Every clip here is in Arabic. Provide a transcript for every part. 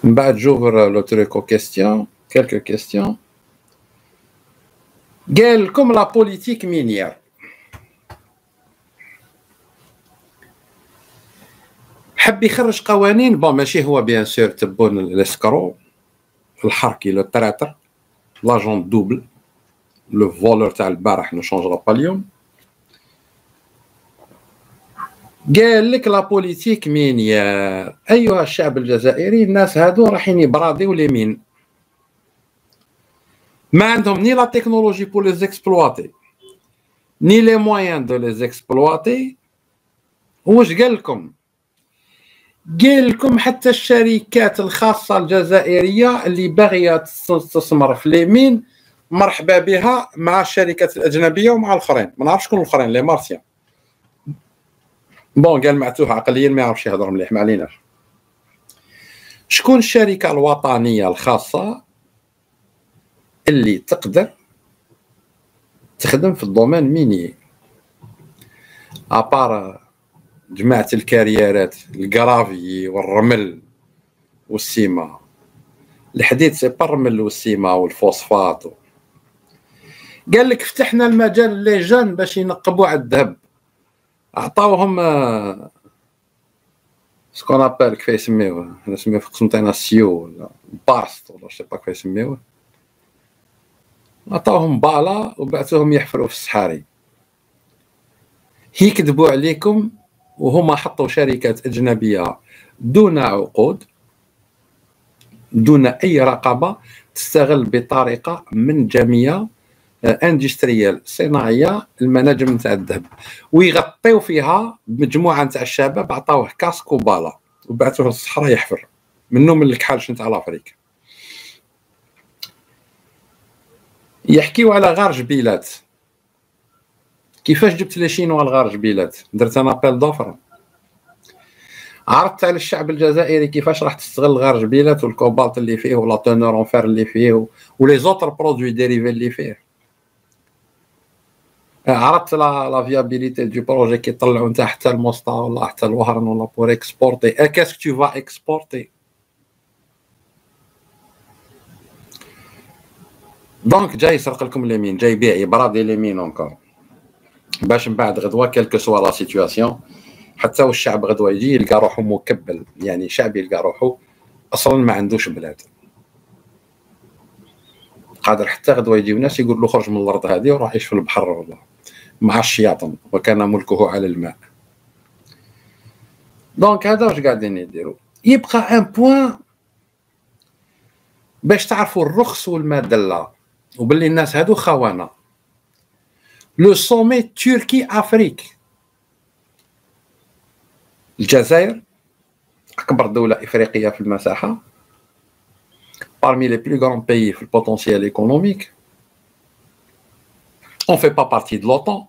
من بعد j'ouvre le truc aux questions, quelques questions. قال لكم لا بوليتيك مينيير. حب يخرج قوانين بون ماشي هو بيان سور تبون الاسكرو الحركي لو تراتر لاجون دوبل لو فولور تاع البارح نو شونجرا با اليوم. قال لك لا بوليتيك مينيير ايها الشعب الجزائري، الناس هادو رايحين يبراديو اليمين، ما عندهم ني لا تكنولوجي بور لي زيكسبلواتي ني لي مويان دو لي زيكسبلواتي. واش قال لكم؟ قال لكم حتى الشركات الخاصة الجزائرية اللي باغية تستثمر في اليمين مرحبا بها مع الشركات الأجنبية ومع الآخرين، ما نعرفش شكون الآخرين لي مارسيان. بون قال معتوه عقليا ما يعرفش يهضر مليح، ما عليناش. شكون الشركة الوطنية الخاصة اللي تقدر تخدم في الدومين ميني ابار جماعة الكاريرات الكرافي والرمل والسيما؟ الحديد سي با الرمل والسيما والفوسفات. قال لك فتحنا المجال لي جون باش ينقبوا على الذهب، عطاوهم سكون ابال كيف يسميوه، حنا نسميوه في قسم تاعنا سيو ولا باست ولا شي با كيف يسميوه. عطاوهم بالا وبعثوهم يحفروا في الصحاري. يكذبوا عليكم وهما حطوا شركات أجنبية دون عقود دون أي رقابة تستغل بطريقة منجمية اندستريال صناعية المناجم نتاع الذهب، ويغطيو فيها مجموعة نتاع الشباب عطاوه كاسك وبالا وبعثوه للصحراء يحفر منو من الكحالش نتاع لافريك. يحكيو على غار جبيلات. كيفاش جبت لي شينوا الغار جبيلات؟ درت انا ابل دوفر، عرضت على الشعب الجزائري كيفاش راح تستغل غار جبيلات والكوبالت اللي فيه ولا تونور اون فير اللي فيه ولي زوتر برودوي ديريفي اللي فيه. عرضت لا فيابيليتي دو بروجي كيطلعوا نتا حتى الموسطا ولا حتى الوهران ولا بور اكسبورتي. كاسك تو فا اكسبورتي؟ دونك جاي يسرق لكم اليمين، جاي يبيع يبرادي اليمين اونكور باش من بعد غدوه كيلكو سوا لا سيتوياسيون حتى والشعب غدوه يجي يلقى روحو مكبل، يعني شعب يلقى روحو اصلا ما عندوش بلاد، قادر حتى غدوه يجيو ناس يقول له خرج من الارض هذه وروح عيش في البحر ولا مع الشياطن وكان ملكه على الماء. دونك هذا واش قاعدين يديروا. يبقى ان بوين باش تعرفوا الرخص والمدلة وباللي الناس هادو خونه. لو سومي تركي افريك. الجزائر اكبر دوله افريقيه في المساحه، parmi les plus grands pays في البوتنسيال économique. On fait pas partie de l'OTAN.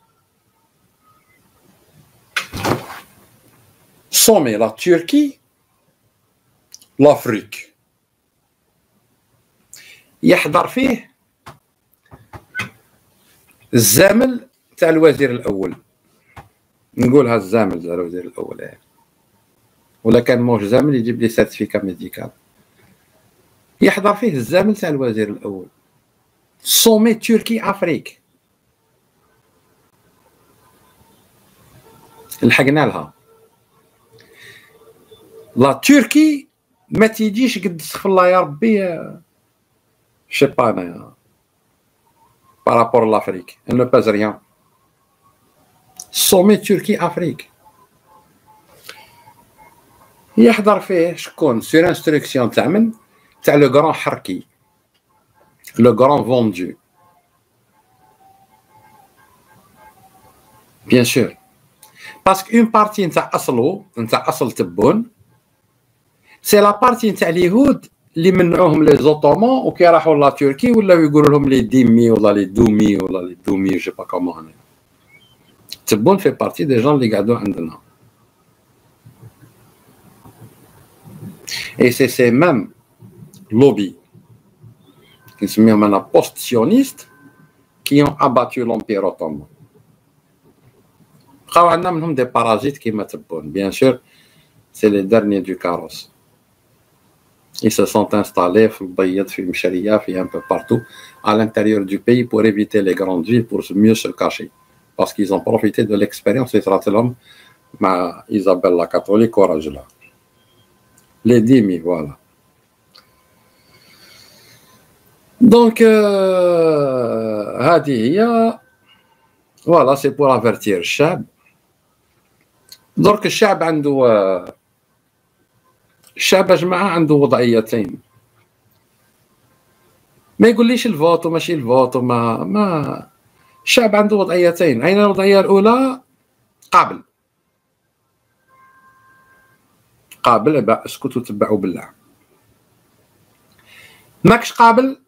Sommet la Turquie, l'Afrique. يحضر فيه الزامل تاع الوزير الاول، نقولها الزامل تاع الوزير الاول يعني. ولا كان موش زامل يجيب لي سيرتيفيكا ميديكال. يحضر فيه الزامل تاع الوزير الاول. سومي تركي افريك لحقنا لها. لا تركي ما تيجيش قد سخف الله يا ربي شي با انايا بارابور لافريك ان نو باز ريان. سومي تركي افريك يحضر فيه شكون؟ سور انستركسيون تاع من؟ تاع لو غران حركي، لو غران فوندو بيان سور، باسكو اون بارتي نتاع اصلو نتاع اصل تبون سي لا بارتي نتاع اليهود اللي منعوهم لي زوطومون وكي راحوا لا تركي ولاو يقولوا لهم لي ديمي ولا لي دومي ولا لي دومي جو با كومون. هنا تبون في بارتي دي جون اللي قعدوا عندنا. اي سي ميم لوبي كنسميهم انا بوست سيونيست كي اون اباتو لومبير اوتومان. بقاو عندنا منهم دي بارازيت كيما تبون بيان سور سي لي دارني دو كاروس. Ils se sont installés في البيض في مشرية في un peu partout à l'intérieur du pays pour éviter les grandes villes pour mieux se cacher parce qu'ils ont profité de l'expérience اللي صرات لهم مع إيزابيل لا كاثوليك وراجلها les demi voilà. Donc هذه هي voilà c'est pour avertir الشعب. درك الشعب عنده الشعب يا جماعة عنده وضعيتين، ما يقوليش الفوت وماشي الفوت ما الشعب عنده وضعيتين. أين الوضعية الأولى؟ قابل با اسكت وتبعوا بالله. ماكش قابل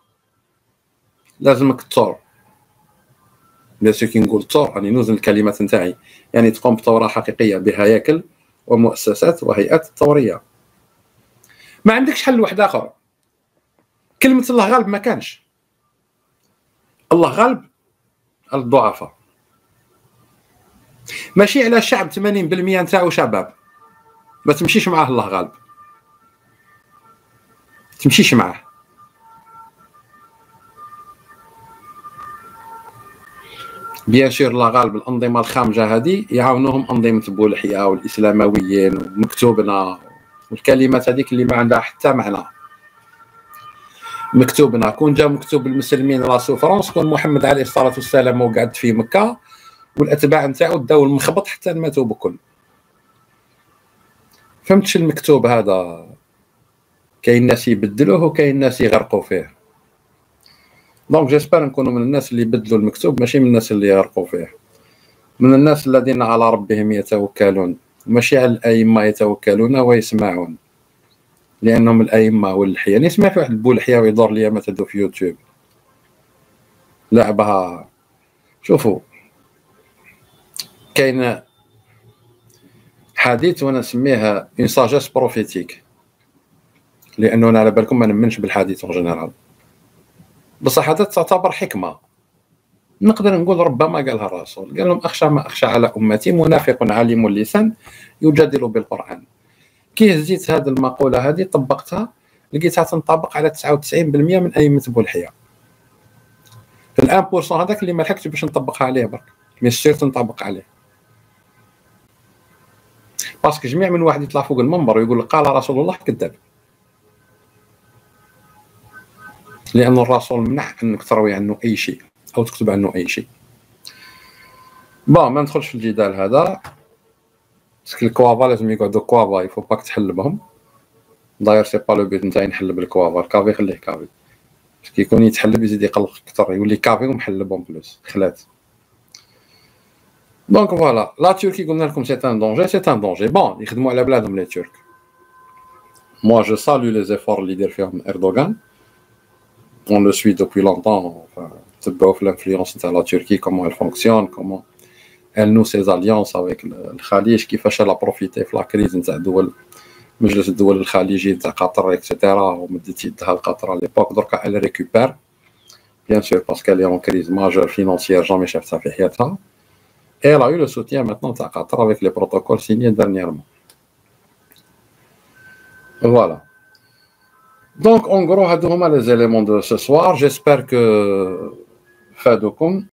لازمك الثور. بيان سور كي نقول الثور راني نوزن الكلمات نتاعي، يعني تقوم بثورة حقيقية بهياكل ومؤسسات وهيئات ثورية. ما عندكش حل واحد آخر. كلمة الله غالب ما كانش. الله غالب على الضعفاء. ماشي على الشعب 80% نتاعو شباب. ما تمشيش معاه الله غالب. تمشيش معاه. بيان سور الله غالب الأنظمة الخامجة هذه يعاونوهم أنظمة بولحية والإسلامويين ومكتوبنا والكلمات هذيك اللي ما عندها حتى معنى. مكتوبنا كون جا مكتوب المسلمين راسو فرنسا، كون محمد عليه الصلاة والسلام وقعد في مكة والأتباع نتاعو داو المخبط حتى ماتوا بكل. فهمتش المكتوب هذا؟ كاين ناس يبدلوه وكاين ناس يغرقوا فيه. دونك جيسبر نكونوا من الناس اللي يبدلوا المكتوب ماشي من الناس اللي يغرقوا فيه، من الناس الذين على ربهم يتوكلون ماشي على الأئمة يتوكلون ويسمعون، لأنهم الأئمة والحية. نسمع في واحد البولحية ويدور لي ما تدو في يوتيوب لعبها. شوفوا كاين حديث وانا نسميه اون ساجيس بروفيتيك، لانه انا على بالكم ما نمنش بالحديث اون جينيرال، بصح هذا تعتبر حكمه. نقدر نقول ربما قالها الرسول، قال لهم اخشى ما اخشى على امتي منافق عليم اللسان يجادل بالقران. كي هزيت هذه المقوله هذه طبقتها لقيتها تنطبق على 99% من ائمه بولحيه. الان بورسون هذاك اللي ما لحقتش باش نطبقها عليه برك، مي سير تنطبق عليه. باسكو جميع من واحد يطلع فوق المنبر ويقول قال رسول الله كذاب، لأن الرسول منع أنك تروي عنه أي شيء أو تكتب عنه أي شيء. ما ندخلش في الجدال هذا، باسكو الكوافا لازم يقعدوا كوافا، يفو باك تحل بهم. داير سي با لو بيت نتاعي نحل بالكوافا، الكافي خليه كافي، باسكو يكون يتحلب يزيد يقلق أكثر، يولي كافي ومحل بهم بلوس خلات. دونك فوالا لا تركي قلنا لكم سي ان دونجي، سي ان دونجي. بون يخدموا على بلادهم لي ترك. موا جو سالو لي زيفور اللي يدير فيهم اردوغان، on le suit depuis longtemps. تبعوا في الانفلونس نتاع لا تركي، كومون elle fonctionne, comment elle noue ses alliances avec الخليج، كيفاش لا بروفيتي في لا كريز نتاع دول مجلس الدول الخليجي نتاع قطر اكسيتيرا، ومدت يدها لقطر على ليبوك. دركا elle récupère bien sûr parce qu'elle est en crise majeure financière jamais شافتها في حياتها. Et elle a eu le soutien maintenant de Qatar avec les protocoles signés dernièrement. Voilà. Donc, en gros, هادو هما les éléments de ce soir. J'espère que فادوكم.